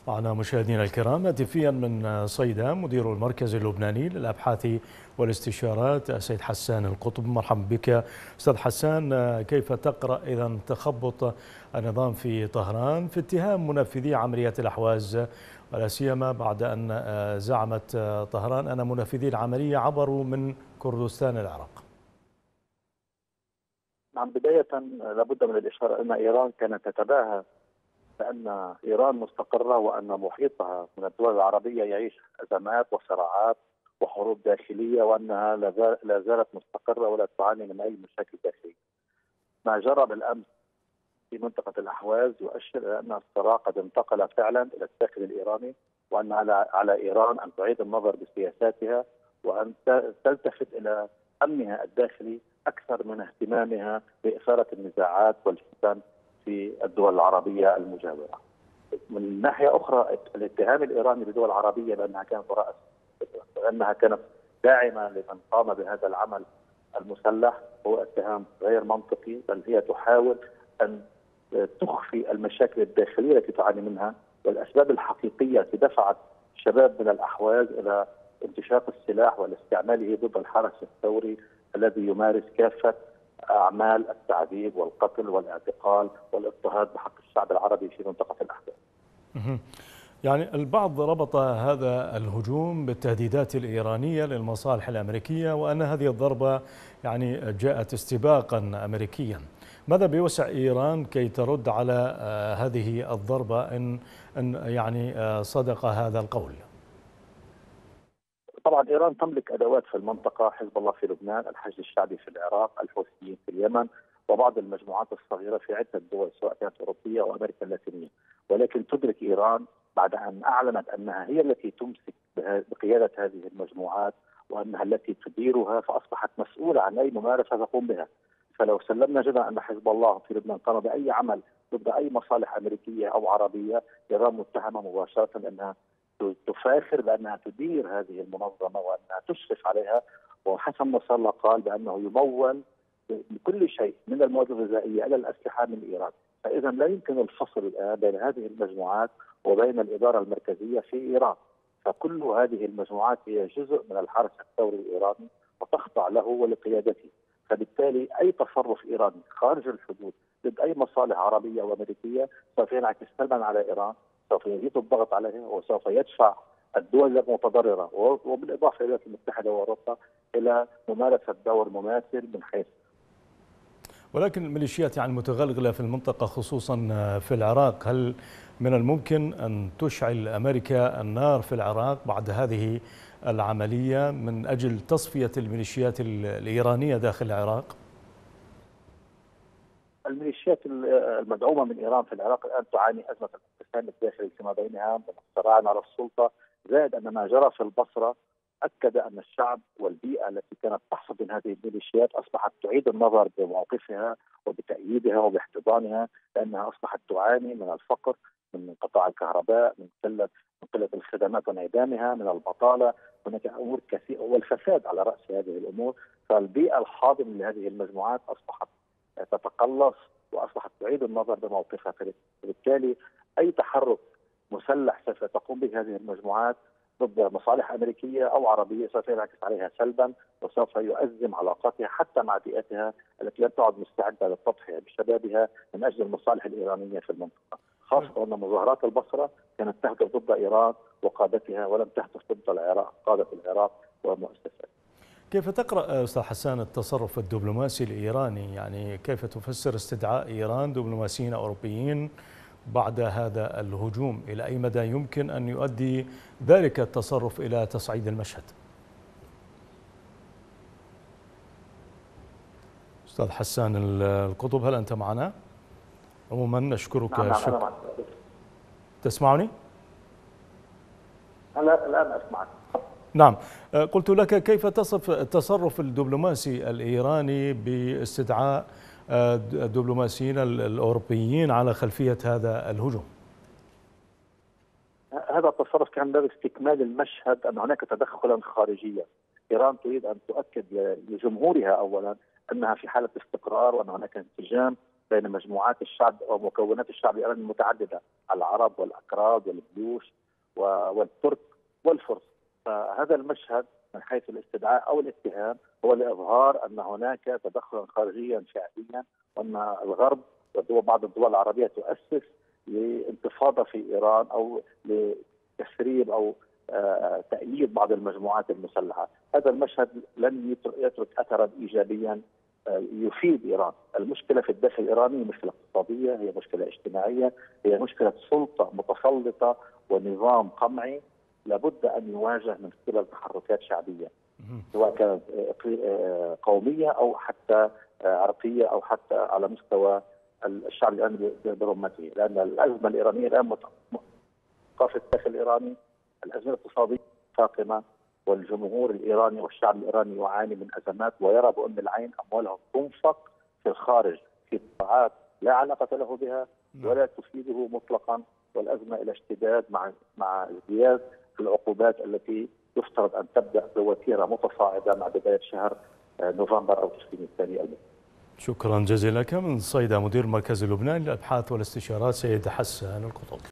معنا مشاهدينا الكرام هاتفيا من صيدا مدير المركز اللبناني للأبحاث والاستشارات السيد حسان القطب. مرحبا بك أستاذ حسان. كيف تقرأ إذا تخبط النظام في طهران في اتهام منفذي عمليات الأحواز، ولا سيما بعد أن زعمت طهران أن منفذي العملية عبروا من كردستان العراق؟ نعم، بداية لابد من الإشارة أن إيران كانت تتباهى بأن إيران مستقرة وأن محيطها من الدول العربية يعيش أزمات وصراعات وحروب داخلية، وأنها لا زالت مستقرة ولا تعاني من أي مشاكل داخلية. ما جرى بالأمس في منطقة الأحواز يؤشر إلى أن الصراع قد انتقل فعلا إلى الداخل الإيراني، وأن على إيران أن تعيد النظر بسياساتها وأن تلتفت إلى أمنها الداخلي أكثر من اهتمامها بإثارة النزاعات والفتن في الدول العربية المجاورة. من ناحية أخرى، الاتهام الإيراني بالدول العربية بأنها كانت داعمة لمن قام بهذا العمل المسلح هو اتهام غير منطقي، بل هي تحاول أن تخفي المشاكل الداخلية التي تعاني منها والأسباب الحقيقية التي دفعت شباب من الأحواز إلى امتشاق السلاح والاستعماله ضد الحرس الثوري الذي يمارس كافة أعمال التعذيب والقتل والاعتقال والاضطهاد بحق الشعب العربي في منطقة الأحداث. يعني البعض ربط هذا الهجوم بالتهديدات الإيرانية للمصالح الأمريكية، وأن هذه الضربة يعني جاءت استباقا أمريكيا. ماذا بوسع إيران كي ترد على هذه الضربة إن يعني صدق هذا القول؟ طبعا إيران تملك أدوات في المنطقة: حزب الله في لبنان، الحشد الشعبي في العراق، الحوثيين في اليمن، وبعض المجموعات الصغيرة في عدة دول سواء كانت أوروبية أو أمريكا اللاتينية. ولكن تدرك إيران بعد أن أعلنت أنها هي التي تمسك بقيادة هذه المجموعات وأنها التي تديرها، فأصبحت مسؤولة عن أي ممارسة تقوم بها. فلو سلمنا جدلا أن حزب الله في لبنان قام بأي عمل ضد أي مصالح أمريكية أو عربية، إيران متهمة مباشرة أنها تفاخر بأنها تدير هذه المنظمة وأنها تشرف عليها. وحسن نصر الله قال بأنه يمول بكل شيء من المواد الغذائية إلى الأسلحة من إيران. فإذا لا يمكن الفصل الآن بين هذه المجموعات وبين الإدارة المركزية في إيران، فكل هذه المجموعات هي جزء من الحرس الثوري الإيراني وتخضع له ولقيادته. فبالتالي أي تصرف إيراني خارج الحدود ضد أي مصالح عربية وأمريكية سوف ينعكس سلبا على إيران، سوف يزيد الضغط عليها وسوف يدفع الدول المتضررة وبالإضافة إلى الولايات المتحدة وأوروبا إلى ممارسة دور مماثل من حيث. ولكن الميليشيات يعني متغلغلة في المنطقة خصوصا في العراق، هل من الممكن أن تشعل أمريكا النار في العراق بعد هذه العملية من أجل تصفية الميليشيات الإيرانية داخل العراق؟ الميليشيات المدعومة من إيران في العراق الآن تعاني أزمة الانقسام الداخلي فيما بينها من الصراع على السلطة، زائد أن ما جرى في البصرة أكد أن الشعب والبيئة التي كانت تحصد من هذه الميليشيات أصبحت تعيد النظر بموقفها وبتأييدها وباحتضانها، لأنها أصبحت تعاني من الفقر، من انقطاع الكهرباء، من قلة الخدمات وانعدامها، من البطالة. هناك أمور كثيرة والفساد على رأس هذه الأمور. فالبيئة الحاضنة لهذه المجموعات أصبحت تتقلص وأصبحت تعيد النظر بموقفها. فبالتالي أي تحرك مسلح سوف تقوم به هذه المجموعات ضد مصالح أمريكية أو عربية سوف ينعكس عليها سلبا، وسوف يؤزم علاقاتها حتى مع بيئتها التي لم تعد مستعدة للتضحية بشبابها من أجل المصالح الإيرانية في المنطقة، خاصة أن مظاهرات البصرة كانت تهدف ضد إيران وقادتها ولم تهدف ضد العراق، قادة العراق ومؤسساتها. كيف تقرأ أستاذ حسان التصرف الدبلوماسي الإيراني؟ يعني كيف تفسر استدعاء إيران دبلوماسيين أوروبيين بعد هذا الهجوم؟ إلى أي مدى يمكن أن يؤدي ذلك التصرف إلى تصعيد المشهد؟ أستاذ حسان القطب، هل أنت معنا؟ عموما نشكرك. نعم. تسمعني؟ الآن أسمعك. نعم، قلت لك كيف تصف التصرف الدبلوماسي الإيراني باستدعاء الدبلوماسيين الأوروبيين على خلفية هذا الهجوم؟ هذا التصرف كان باب استكمال المشهد أن هناك تدخلا خارجيا. إيران تريد أن تؤكد لجمهورها أولا أنها في حالة استقرار وأن هناك انسجام بين مجموعات الشعب ومكونات الشعب الايراني المتعدده، العرب والاكراد والبلوش والترك والفرس. فهذا المشهد من حيث الاستدعاء او الاتهام هو لاظهار ان هناك تدخلا خارجيا شعبيا، وان الغرب وبعض الدول العربيه تؤسس لانتفاضه في ايران او لتسريب او تأييد بعض المجموعات المسلحه. هذا المشهد لن يترك اثرا ايجابيا يفيد ايران. المشكله في الداخل الايراني مشكله اقتصاديه، هي مشكله اجتماعيه، هي مشكله سلطه متسلطه ونظام قمعي لابد ان يواجه من خلال تحركات شعبيه، سواء كانت قوميه او حتى عرقيه او حتى على مستوى الشعب الايراني برمته، لان الازمه الايرانيه الان في الداخل الايراني، الازمه الاقتصاديه فاقمه، والجمهور الايراني والشعب الايراني يعاني من ازمات ويرى بأم العين اموالهم تنفق في الخارج في قطاعات لا علاقه له بها ولا تفيده مطلقا، والازمه الى اشتداد مع ازدياد العقوبات التي يفترض ان تبدا بوتيره متصاعده مع بدايه شهر نوفمبر او تشرين الثاني المقبل. شكرا جزيلا لك من صيدا مدير المركز اللبناني للابحاث والاستشارات سيد حسان القطب.